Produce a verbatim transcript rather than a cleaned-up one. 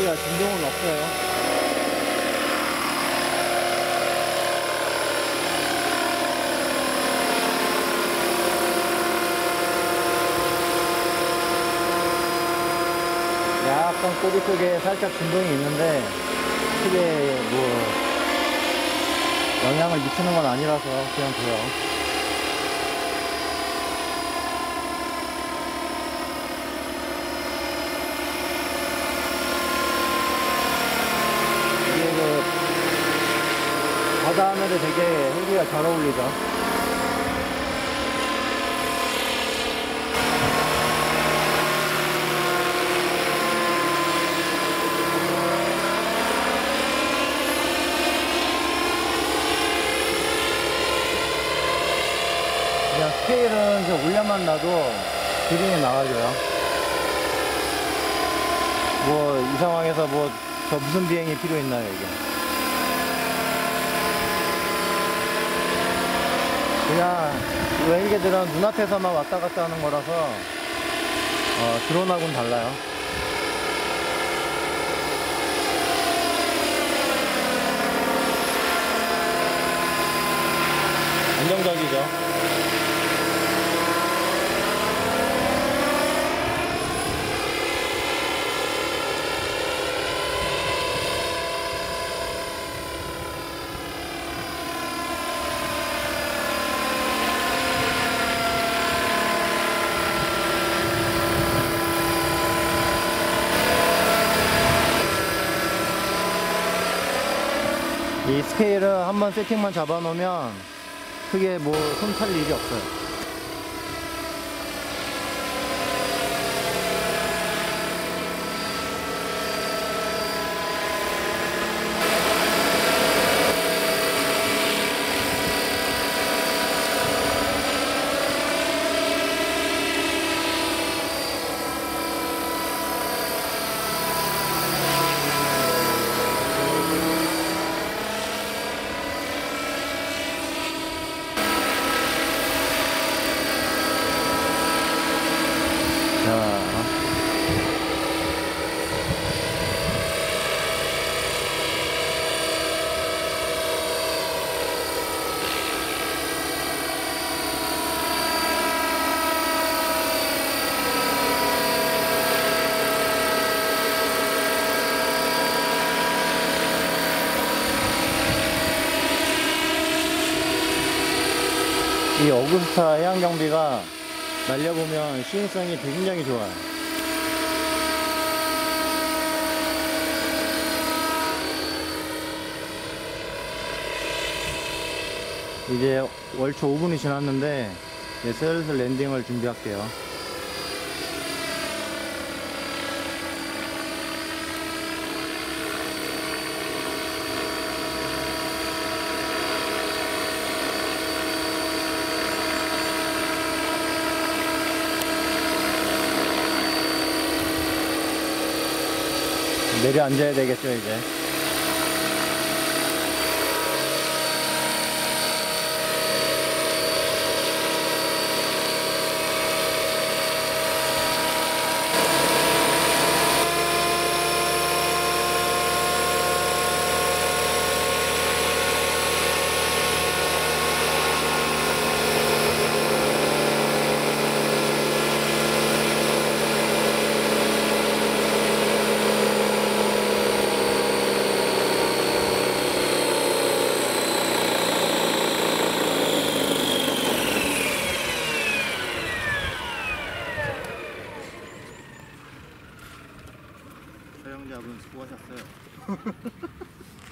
헬기가 진동은 없어요. 약간 꼬리 쪽에 살짝 진동이 있는데 크게 뭐 영향을 미치는 건 아니라서 그냥 돼요. 이게 그 바다 하늘에 되게 헬기가 잘 어울리죠. 그냥 스케일은 저 올려만 놔도 그림이 나와줘요. 뭐 이 상황에서 뭐 더 무슨 비행이 필요 있나요 이게. 그냥 헬기들은 눈앞에서만 왔다 갔다 하는 거라서 어, 드론하고는 달라요. 안정적이죠. 이 스케일은 한번 세팅만 잡아 놓으면 크게 뭐 손 탈 일이 없어요. 이 어구스타 해양경비가 날려보면 시인성이 굉장히 좋아요. 이제 월초 오 분이 지났는데 이제 슬슬 랜딩을 준비할게요. 내려 앉아야 되겠죠 이제. 촬영자분 수고하셨어요.